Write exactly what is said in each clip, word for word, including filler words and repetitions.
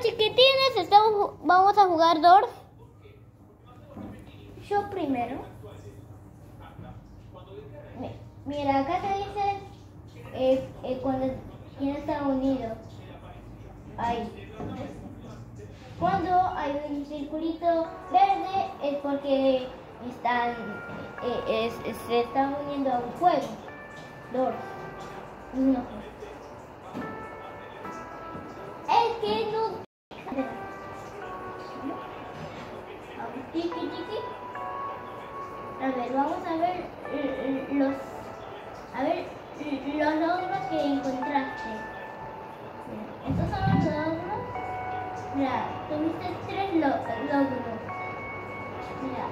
chiquitines, estamos, vamos a jugar Doors. Yo primero. Mira, acá te dice eh, eh, cuando quién está unido. Ahí. Cuando hay un circulito verde es porque están, eh, es, es, se están uniendo a un juego. Doors. No. Es que no. Tiki, tiki. A ver, vamos a ver eh, los, a ver los logros que encontraste. Mira, estos son los logros. Mira, tuviste tres lo logros. Mira.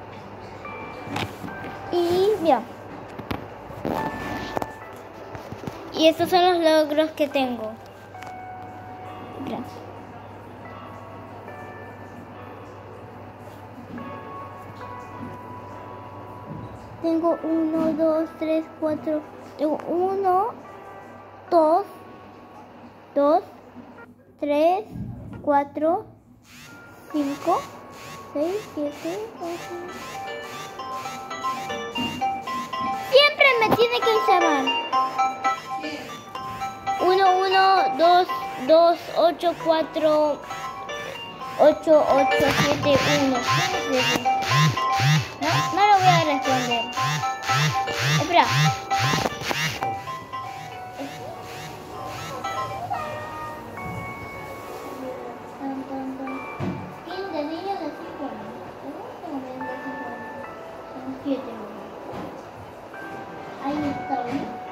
Y mira. Y estos son los logros que tengo. Mira. Tengo uno, dos, tres, cuatro. Tengo uno, dos, dos, tres, cuatro, cinco, seis, siete, ocho. Siempre me tiene que llamar. Uno, uno, dos, dos, ocho, cuatro, ocho, ocho, siete, uno. No, no lo voy a responder. Espera. ¿Quién de niños de cinco años? Tengo de cinco años. Tengo siete. Ahí está.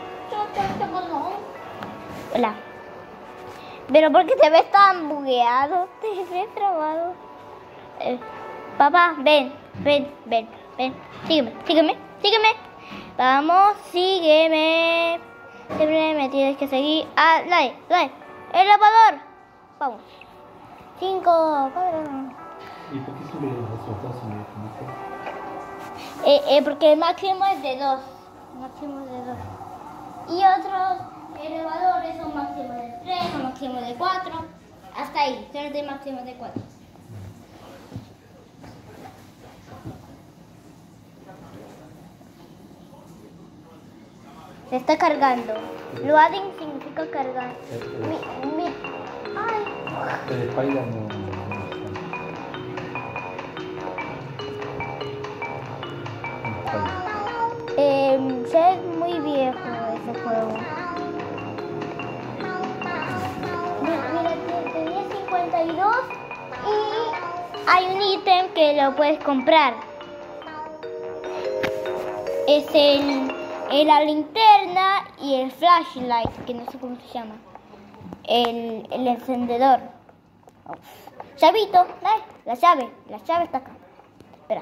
Hola. Pero ¿por qué te ves tan bugueado? Te ves trabado. Eh, papá, ven, ven, ven, ven. Sígueme, sígueme, sígueme. Vamos, sígueme. Siempre me tienes que seguir. Ah, dale, dale. El lavador. Vamos. Cinco, cuatro. ¿Y por qué siempre los resultados son de Eh, eh, porque el máximo es de dos. El máximo es de dos. Y otros elevadores son máximo de tres o máximo de cuatro. Hasta ahí, son de máximo de cuatro. Se está cargando. Loading significa cargar. Mi, mi, ay. El Spider no, no, no eh, ya es muy viejo ese juego. Mira, tenía cincuenta y dos y hay un ítem que lo puedes comprar. Es el, el la linterna y el flashlight, que no sé cómo se llama. El, el encendedor. Oh. Llavito, ¿ves? La llave, la llave está acá. Espera.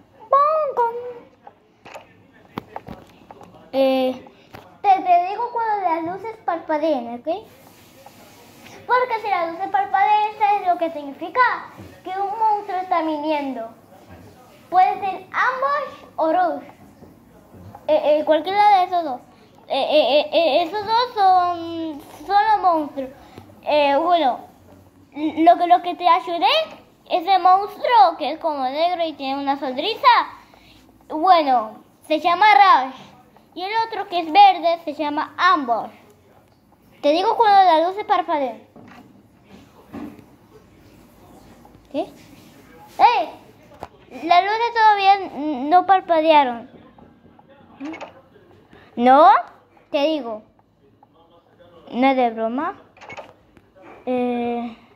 Eh, te, te digo cuando las luces parpadeen, ¿ok? Porque si las luces parpadean, ¿sabes lo que significa? Que un monstruo está viniendo. Puede ser ambush o rush. Eh, eh, cualquiera de esos dos. Eh, eh, eh, esos dos son, son los monstruos. Eh, bueno, lo que, lo que te ayudé, ese monstruo que es como negro y tiene una sonrisa, bueno, se llama Rush. Y el otro que es verde se llama Ambush. Te digo cuando la luz se parpadea. ¿Qué? ¡Eh! Las luces todavía no parpadearon. ¿No? Te digo. No es de broma. Eh...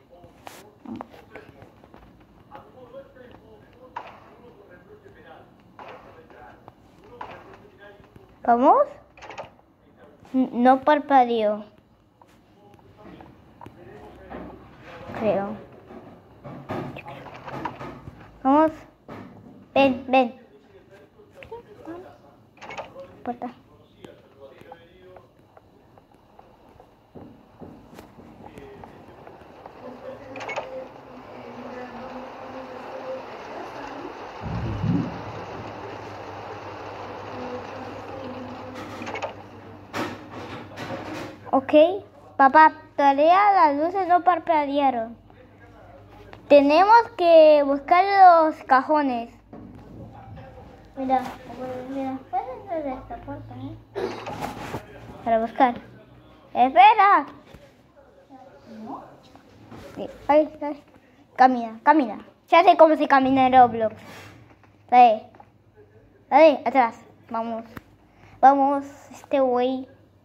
¿Vamos? No parpadeó. Creo. Vamos. Ven, ven. Puerta. Ok, papá, todavía las luces no parpadearon. Tenemos que buscar los cajones. Mira, mira, puedes ver esta puerta, ¿eh? Para buscar. ¡Espera! ¿No? Sí. Ay, ay. Camina, camina. Ya sé cómo se camina en Roblox. Dale. Dale, atrás. Vamos. Vamos, este güey.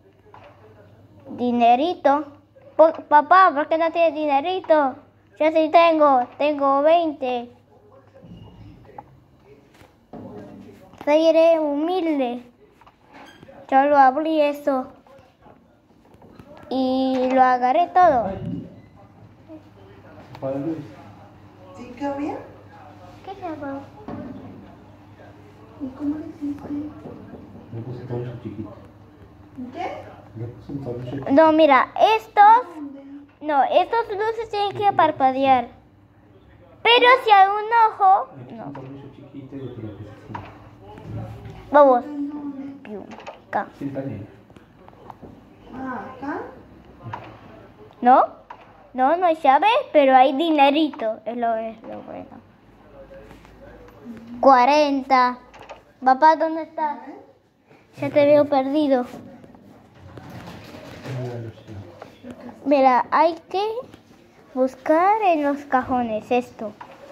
Dinerito. Por, papá, ¿por qué no tienes dinerito? Yo sí tengo. Tengo veinte. Seré humilde. Yo lo abrí eso. Y lo agarré todo. ¿Sí cabía? ¿Qué se llama? ¿Y cómo le hiciste? Le puse un tablero chiquito. ¿Qué? Le puse un tablero chiquito. No, mira, estos... No, estos luces tienen que parpadear. Pero si hay un ojo... Le puse No. un tablero chiquito y le tiré así. Vamos. Pium, acá. Sí, está bien. Ah, acá. ¿No? No, no hay llave, pero hay dinerito. Es lo, es lo bueno. cuarenta. Papá, ¿dónde estás? Ya te veo perdido. Mira, hay que buscar en los cajones esto.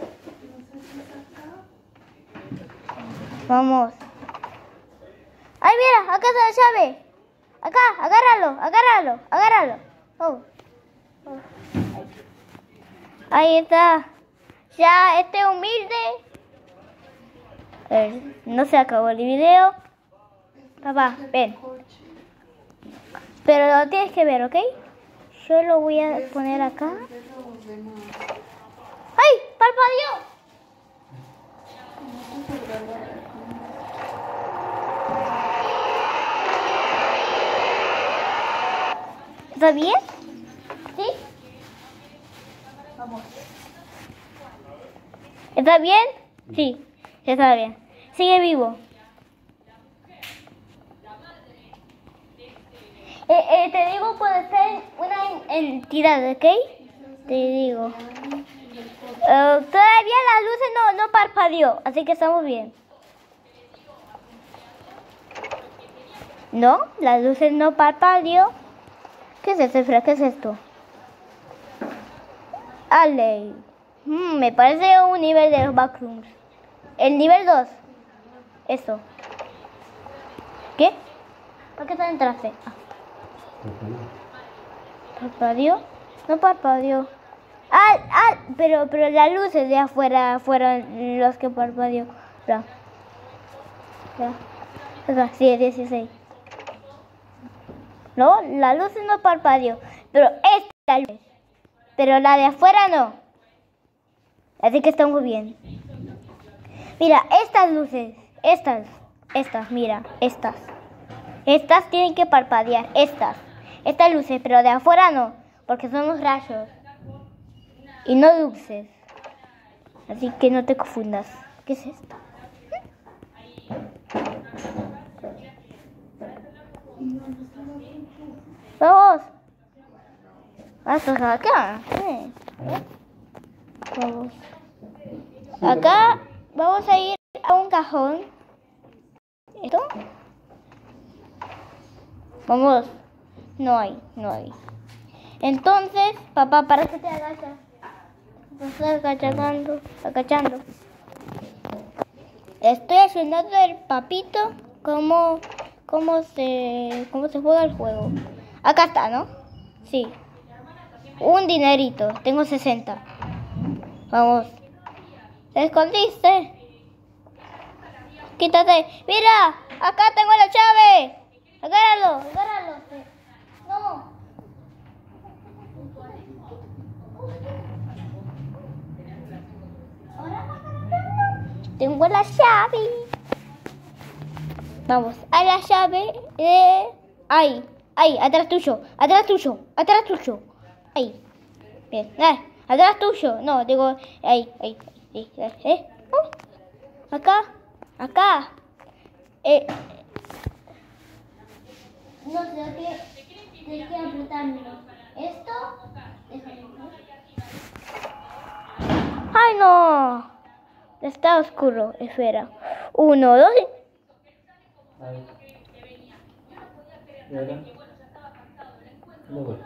Vamos. ¡Ay, mira! ¡Acá está la llave! ¡Acá! ¡Agárralo! ¡Agárralo! ¡Agárralo! Oh. Oh. Ahí está. Ya, este humilde. Eh, no se acabó el video. Papá, ven. Pero lo tienes que ver, ¿ok? Yo lo voy a poner acá. ¡Ay! ¡Parpadeó! ¿Está bien? ¿Sí? Vamos. ¿Está bien? Sí, está bien. Sigue vivo. Eh, eh, te digo cuando está en una entidad, ¿ok? Te digo. Uh, todavía las luces no, no parpadeó, así que estamos bien. ¿No? Las luces no parpadeó. ¿Qué es esto, Efra? ¿Qué es esto? Ale. Mm, me parece un nivel de los backrooms. El nivel dos. Esto. ¿Qué? ¿Por qué te entraste? Ah. ¿Parpadeó? No parpadeó. Ah, ah, pero, pero las luces de afuera fueron los que parpadeó. Ya. Ya. Sí, dieciséis. No, la luz no parpadeó, pero esta luz, pero la de afuera no. Así que estamos bien. Mira, estas luces, estas, estas, mira, estas. Estas tienen que parpadear, estas. Estas luces, pero de afuera no, porque son los rayos. Y no luces. Así que no te confundas. ¿Qué es esto? Vamos. Hasta acá. Sí. Vamos. Acá vamos a ir a un cajón. ¿Esto? Vamos. No hay, no hay. Entonces, papá, ¿para qué te agachas? Te estás agachando, agachando. Estoy haciendo el papito cómo, cómo se, cómo se juega el juego. Acá está, ¿no? Sí. Un dinerito. Tengo sesenta. Vamos. ¿Te escondiste? Quítate. ¡Mira! ¡Acá tengo la llave! ¡Agárralo! ¡Agárralo! ¡No! Tengo la llave. Vamos. A la llave. Eh, ahí. Ahí. Atrás tuyo. Atrás tuyo. Atrás tuyo. Ahí. Bien. Ah, atrás tuyo. No, digo. Ahí. Ahí. ahí, ahí ¿eh? Oh. Acá. Acá. Eh. No sé qué. Tienes que apretarlo. Esto. Déjame. No. Está oscuro. Espera. Uno, dos. Ahí. ¿Y ahora? No voy.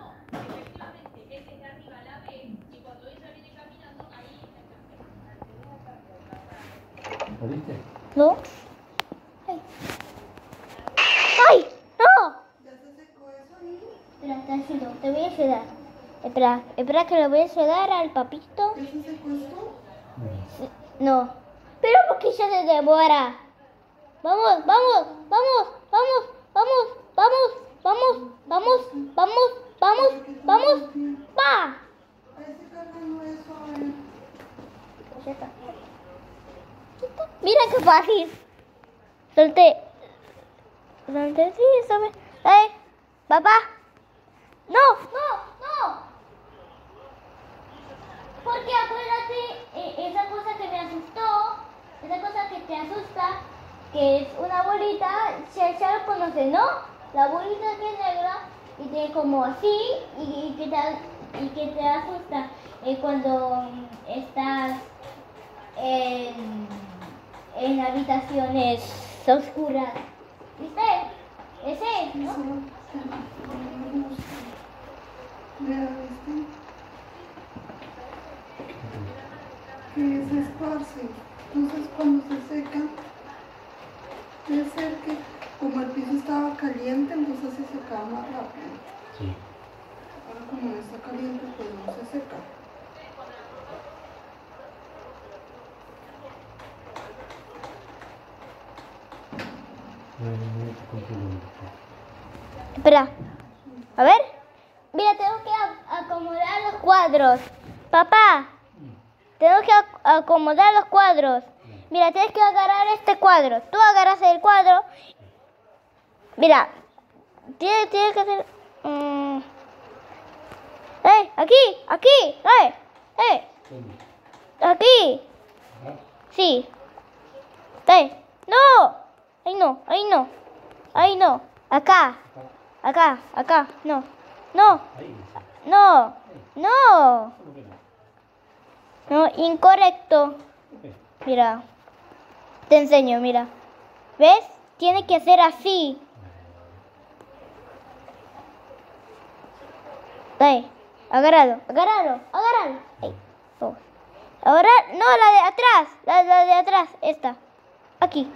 ¿Lo viste? No. Ay. ¡Ay! ¡No! ¿Ya se secó eso ahí? Espera, tranquilo, te voy a ayudar. Espera, espera que le voy a ayudar al papito. ¿Ya se secó esto? No. Pero porque ya se devora. Vamos, vamos, vamos, vamos, vamos, vamos, vamos, vamos, vamos, vamos, vamos, va. Ahí se cargando eso, a ver. Ya está. Mira qué fácil. Solté. Solté, sí, eso me... ¡Eh! ¡Papá! ¡No! ¡No! ¡No! Porque acuérdate, eh, esa cosa que me asustó, esa cosa que te asusta, que es una bolita, ya, ya lo conoces, ¿no? La bolita que es negra y tiene como así y, y, que, te, y que te asusta eh, cuando estás en, en habitaciones oscuras. ¿Viste? Ese, ¿no? Eso no me gusta. Vea, ¿viste? Que se esparce. Entonces cuando se seca, debe ser que como el piso estaba caliente, entonces se secaba más rápido. Sí. Ahora como no está caliente, pues no se seca. No, no, no te controlo. Espera. A ver. Mira, tengo que a- acomodar los cuadros. Papá, tengo que ac- acomodar los cuadros. Mira, tienes que agarrar este cuadro. Tú agarras el cuadro. Mira, tienes, tienes que hacer... mm. ¡Eh! ¡Aquí! ¡Aquí! ¡Eh! ¡Eh! ¿Dónde? ¡Aquí! Ah, Sí. ¡Eh! ¡No! ¡Ahí no! ¡Ahí no! ¡Ahí no! ¡Acá! acá. ¡Acá! ¡Acá! ¡No! ¡No! Ahí dice. ¡No! ¡No! ¿Cómo que no? No, incorrecto. Ok. Mira. Te enseño, mira. ¿Ves? Tiene que hacer así. Ahí. Agárralo, agárralo, agárralo. Ahí. Vamos. Ahora, no, la de atrás. La, la de atrás, esta. Aquí.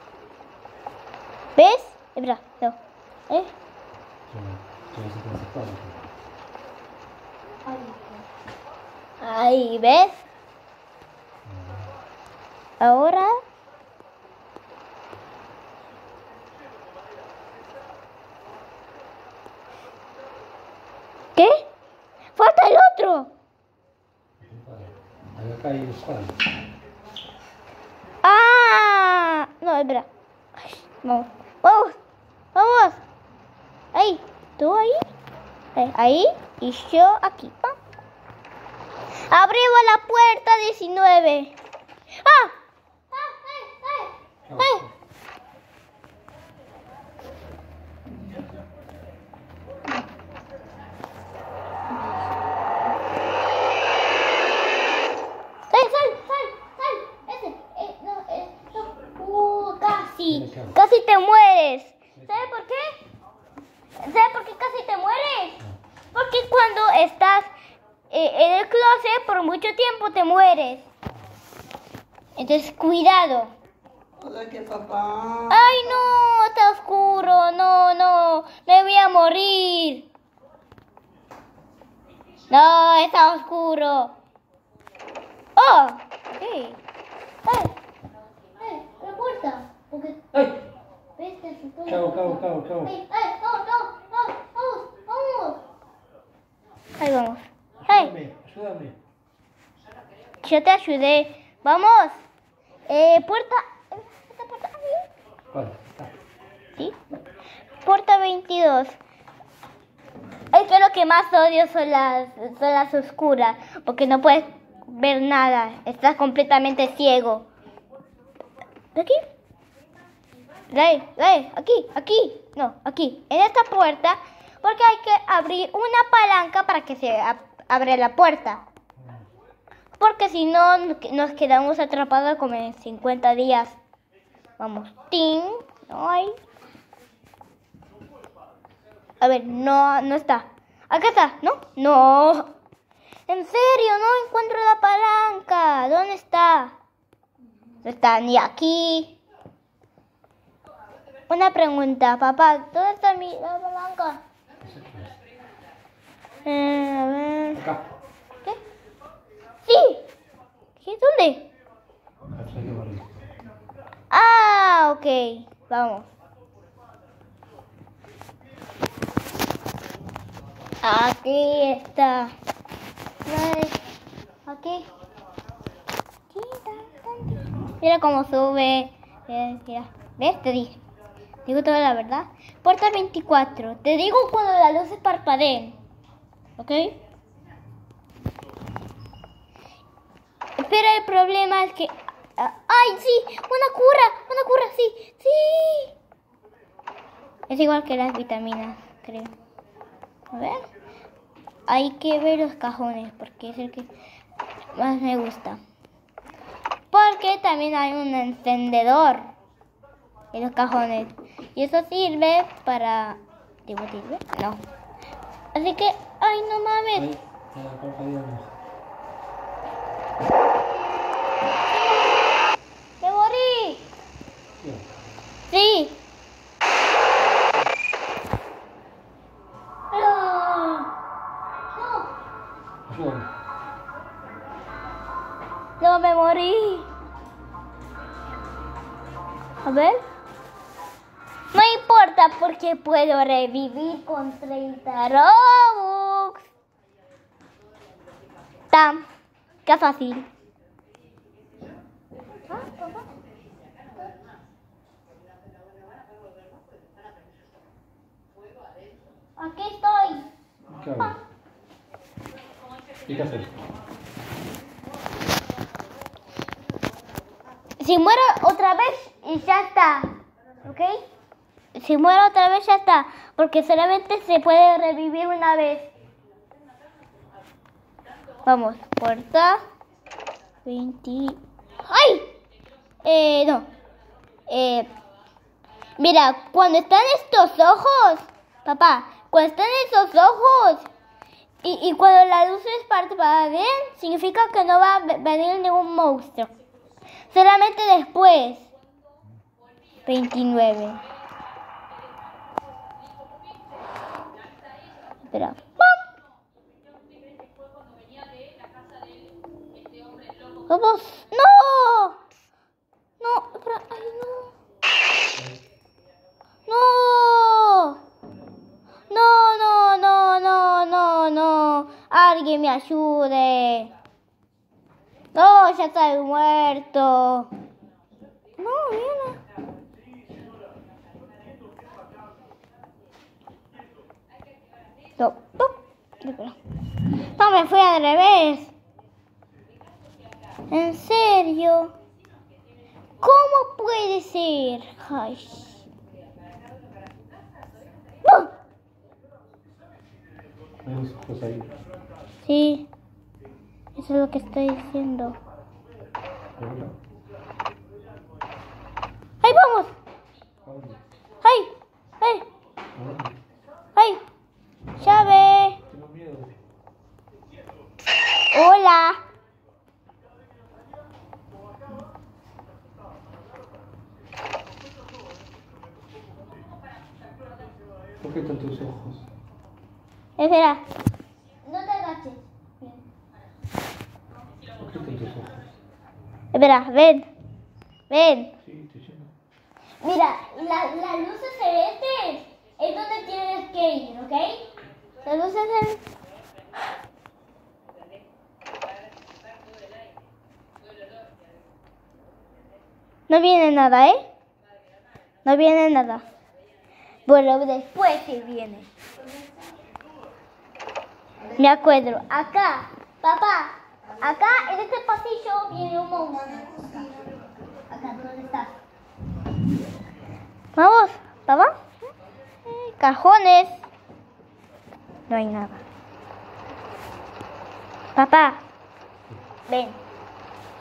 ¿Ves? Espera, no. ¿Eh? Ya, ya se te hace claro. Ahí, ¿ves? Ahora. ¿Qué? ¡Falta el otro! Ahí acá hay los cuadros. ¡Ah! No, espera. Ay, vamos, vamos, vamos. Ahí, tú ahí. Ahí, ahí y yo aquí. ¡Ah! Abrimos la puerta diecinueve. ¡Ah! ¡Ah! ¡Ay! ¡Ay! ¡Ay! ¡Sal, sal, sal, sal! Ese, eh, no, eh, no. Uh, casi, casi te mueres. ¿Sabes por qué? ¿Sabes por qué casi te mueres? Porque cuando estás eh, en el closet por mucho tiempo te mueres. Entonces, cuidado. Hola, que papá. ¡Ay, no! Está oscuro. No, no. Me voy a morir. No, está oscuro. ¡Oh! ¿Qué? ¡Ay! ¡Ay! ¡La puerta! Porque... ¡Ay! ¿Ves? Te asustó. Chao, chao, chao, chao. ¡Ay! ¡Ay! ¡Vamos, vamos! ¡Vamos! ¡Vamos! ¡Vamos! Ahí vamos. ¡Ay! Ayúdame, ayúdame. Yo te ayudé. ¡Vamos! Eh, puerta... ¿Esta puerta? ¿Cuál? Ah, ¿Sí? Puerta veintidós. Es que lo que más odio son las, son las oscuras, porque no puedes ver nada, estás completamente ciego. ¿De aquí? De ahí, de ahí, aquí, aquí, no, aquí, en esta puerta, porque hay que abrir una palanca para que se ab- abra la puerta. porque si no nos quedamos atrapados como en cincuenta días. Vamos, ¡ting! No hay. A ver, no, no está. Acá está, ¿no? No. En serio, no encuentro la palanca. ¿Dónde está? No está ni aquí. Una pregunta, papá. ¿Dónde está mi la palanca? Eh, a ver. Acá. ¿Qué? Sí. ¿Qué? ¿Dónde? Acá hay que barrer. Ah, ok. Vamos. Aquí está. Ay, aquí. Mira cómo sube. Mira, mira. ¿Ves? Te dije. Digo toda la verdad. Puerta veinticuatro. Te digo cuando las luces parpadeen. ¿Ok? Pero el problema es que... ¡Ay, sí! ¡Una cura! ¡Una cura! ¡Sí! ¡Sí! Es igual que las vitaminas, creo. A ver. Hay que ver los cajones porque es el que más me gusta. Porque también hay un encendedor en los cajones. Y eso sirve para... ¿Digo sirve? No. Así que... ¡Ay, no mames! Ahí, en la caja de abajo. ¡Me morí! Bien. ¡Sí! ¡No! ¡No! Ayúdame. ¡No, me morí! A ver. No importa porque puedo revivir con treinta Robux. ¡Tam! ¡Qué fácil! Aquí estoy. ¿Qué hago? ¿Y qué hacer? Si muero otra vez y ya está, ¿ok? Si muero otra vez ya está, porque solamente se puede revivir una vez. Vamos, puerta veinte. ¡Ay! Eh, no. Eh, mira, cuando están estos ojos, papá, cuando están estos ojos y, y cuando la luz es parpadeen, significa que no va a venir ningún monstruo. Solamente después. veintinueve. Espera. ¡Pum! ¡Vamos! ¡No! No, espera. ¡Ay, no! ¡No! No, no, no, no, no, no. Alguien me ayude. No, ya estoy muerto. No, mira. No, no. No, me fui al revés. ¿En serio? ¿Cómo puede ser? Ay. ¡No! Hay unos ojos ahí. Sí. Eso es lo que estoy diciendo. Ahora. ¡Ahí vamos! Ahora. ¡Ay! ¡Ay! Ahora. ¡Ay! ¡Llave! Tengo miedo. ¡Hola! ¿Por qué están tus ojos? Espera. No te agaches. ¿Por qué están tus ojos? Espera, ven. Ven. Sí, te lleno. Mira, la- las luces celestes es donde tienes que ir, ¿ok? Las luces celestes. No viene nada, ¿eh? No viene nada. Bueno, después sí viene. Me acuerdo. Acá, papá. Acá en este pasillo viene un monstruo. Acá, ¿dónde está? Vamos, papá. Eh, Cajones. No hay nada. Papá, ven.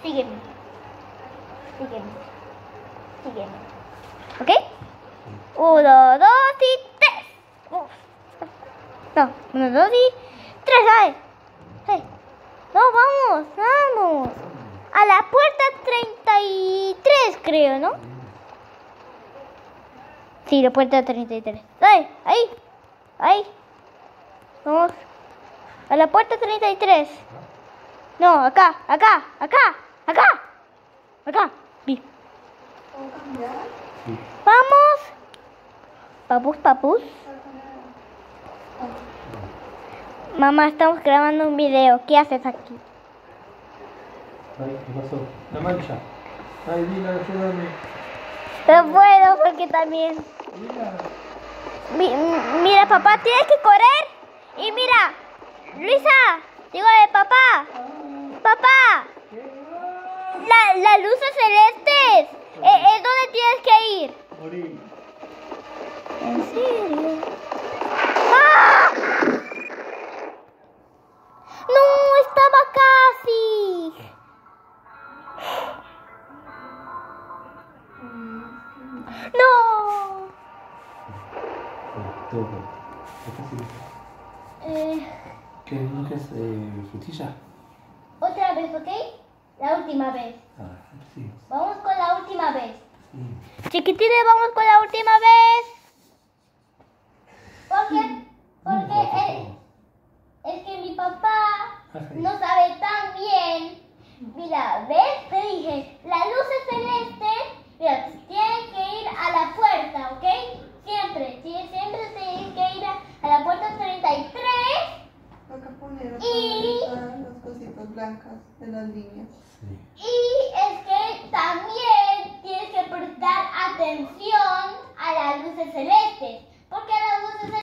Sígueme. Sígueme. Sígueme. ¿Ok? Uno, dos y tres. Uf. No, uno, dos y tres. ¡Ay! ¡Ay! No, vamos, vamos. A la puerta treinta y tres, creo, ¿no? Sí, la puerta treinta y tres. ¡Ay! ¡Ahí! ¡Ahí! Vamos. A la puerta treinta y tres. No, acá, acá, acá, acá. Acá. Vi. ¿Puedo cambiar? Sí. Vamos. Papus, papus. Mamá, estamos grabando un video. ¿Qué haces aquí? Ay, ¿qué pasó? La mancha. Ay, Dina, ayúdame. No puedo porque también. Dina. Mi- mira, papá, tienes que correr. Y mira, Luisa, digo de papá. Papá, la, las luces celestes. Eh, es donde tienes que ir. Morí. ¿En serio? ¡Ah! No, estaba casi. No. Todo. ¿Qué sigue? Eh, ¿Qué no que es eh, frutilla? otra vez, ¿ok? La última vez. Ah, sí. Vamos con la última vez. Sí. Chiquitines, vamos con la última vez. ¿Por qué? Porque es, es que mi papá no sabe tan bien. Mira, ¿ves? Te dije, las luces celestes, mira, tienes que ir a la puerta, ¿ok? Siempre, sí, siempre tienes que ir a, a la puerta treinta y tres. Toca poner Y- todas las cositas blancas de las líneas. Sí. Y es que también tienes que prestar atención a las luces celestes.